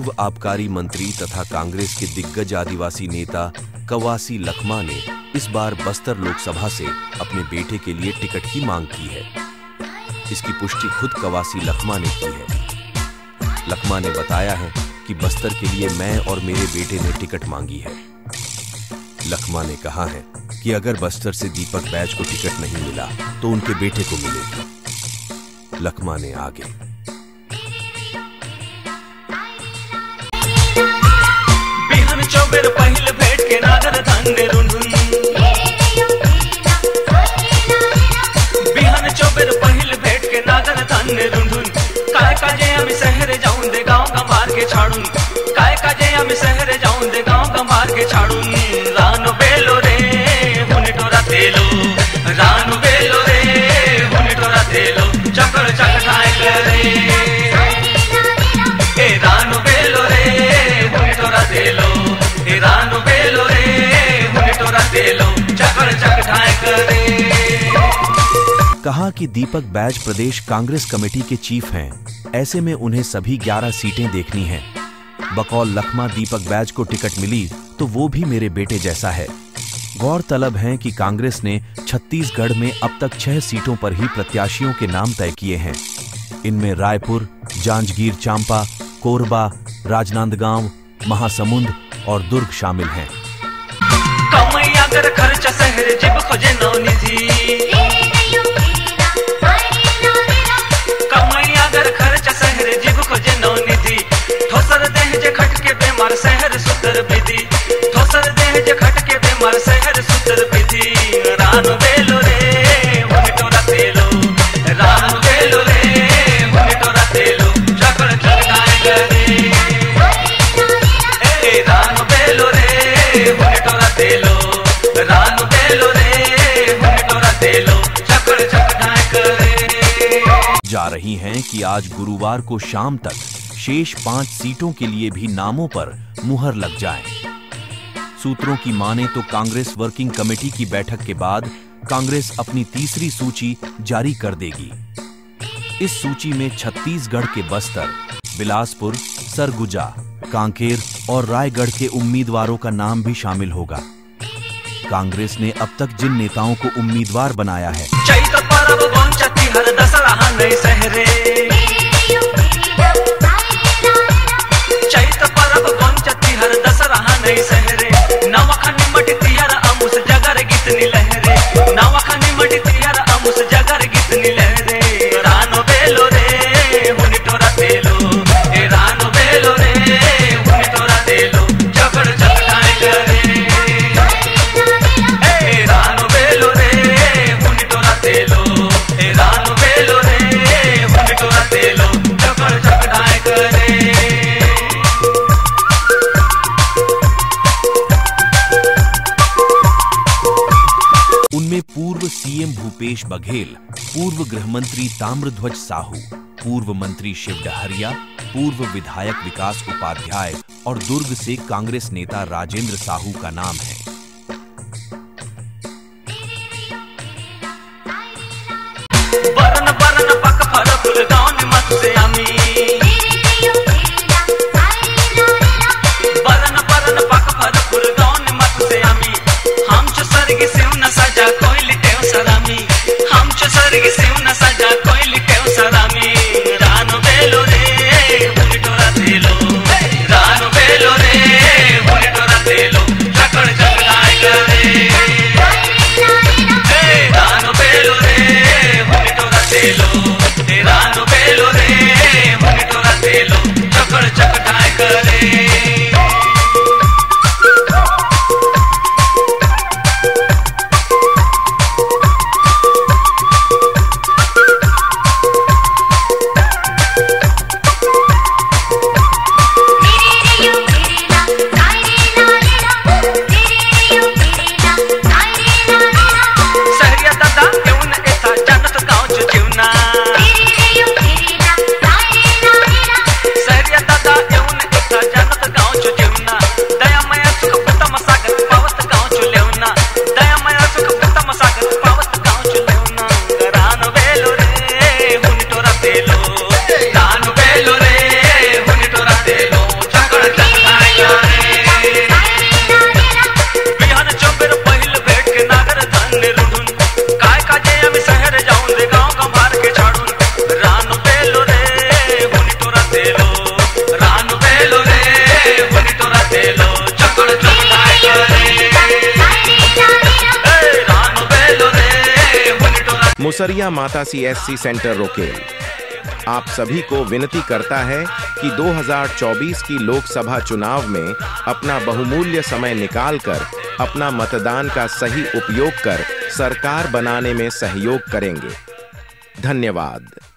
पूर्व आबकारी मंत्री तथा कांग्रेस के दिग्गज आदिवासी नेता कवासी लखमा ने इस बार बस्तर लोकसभा से अपने बेटे के लिए टिकट की मांग की है। इसकी पुष्टि खुद कवासी लखमा ने की है। लखमा ने बताया है कि बस्तर के लिए मैं और मेरे बेटे ने टिकट मांगी है। लखमा ने कहा है कि अगर बस्तर से दीपक बैज को टिकट नहीं मिला तो उनके बेटे को मिलेगी। लखमा ने आगे चौबेर पहिल भेट के नागर धांडे रुंढुन बिहान चौबेर पहिल भेट के नागर धांडे रुंढुन काय काजे आम्ही शहरे जाऊन दे गांव गंभार के छाड़ून काय काजे आम्ही शहरे जाऊन दे गांव गंभार के छाड़ून रानो बेलो रे हुने टोरा तेलो रानो बेलो रे हुने टोरा तेलो चकड़ चकड़ाए करे ए रानो बेलो रे हुने टोरा तेलो रानो बेलो रे हुने टोरा तेलो चकड़ चकड़ाए करे। कहा कि दीपक बैज प्रदेश कांग्रेस कमेटी के चीफ हैं, ऐसे में उन्हें सभी 11 सीटें देखनी हैं। बकौल लखमा दीपक बैज को टिकट मिली तो वो भी मेरे बेटे जैसा है। गौरतलब है कि कांग्रेस ने छत्तीसगढ़ में अब तक 6 सीटों पर ही प्रत्याशियों के नाम तय किए हैं। इनमें रायपुर, जांजगीर चांपा, कोरबा, राजनांदगांव, महासमुंद और दुर्ग शामिल हैं। कमाई अगर खर्चा शहर जिब खोजे नौनिधि कमाई अगर खर्चा शहर जिब खोजे नौनिधि ठोसर देह जे खट के बेमार शहर सुतर विधि ठोसर देह जे खट के बेमार शहर सुतर विधि रानो बेलो रे हुने टोरा तेलो रानो बेलो रे हुने टोरा तेलो चकड़ चकड़ाए करे ए रानो बेलो रे हुने टोरा तेलो रानो बेलो रे हुने टोरा तेलो चकड़ चकड़ाए करे। जा रही हैं कि आज गुरुवार को शाम तक शेष 5 सीटों के लिए भी नामों पर मुहर लग जाए। सूत्रों की माने तो कांग्रेस वर्किंग कमेटी की बैठक के बाद कांग्रेस अपनी तीसरी सूची जारी कर देगी। इस सूची में छत्तीसगढ़ के बस्तर, बिलासपुर, सरगुजा, कांकेर और रायगढ़ के उम्मीदवारों का नाम भी शामिल होगा। कांग्रेस ने अब तक जिन नेताओं को उम्मीदवार बनाया है, चैत परब गोंचती हर दसरा नहीं सहरे चैत परब गोंचती हर दसरा नहीं सहरे नवखनी मटती हर अमुस जगर गीतनी लहरे नवखनी मटती हर अमुस जगर गीतनी लहरे रानो बेलो रे हुने टोरा तेलो ए रानो बेलो रे हुने टोरा तेलो चकड़ चकड़ाए करे ए रानो बेलो रे हुने टोरा तेलो ए रानो बेलो रे हुने टोरा तेलो चकड़ चकड़ाए करे। उनमें पूर्व सीएम भूपेश बघेल, पूर्व गृहमंत्री ताम्रध्वज साहू, पूर्व मंत्री शिव डहरिया, पूर्व विधायक विकास उपाध्याय और दुर्ग से कांग्रेस नेता राजेंद्र साहू का नाम है। बरन बरन पक फर फुल गाउन मत से आमी बरन बरन पक फर फुल गाउन मत से आमी हम चो सरगी सिव न सजा कोई लिटेव सरामी हम चो सरगी सिव न सजा कोई लिटेव सरामी रानो बेलो रे हुने टोरा तेलो रानो बेलो रे हुने टोरा तेलो चकड़ चकड़ सुसरिया माता CSC सेंटर रोकेल आप सभी को विनती करता है कि 2024 की लोकसभा चुनाव में अपना बहुमूल्य समय निकालकर अपना मतदान का सही उपयोग कर सरकार बनाने में सहयोग करेंगे। धन्यवाद।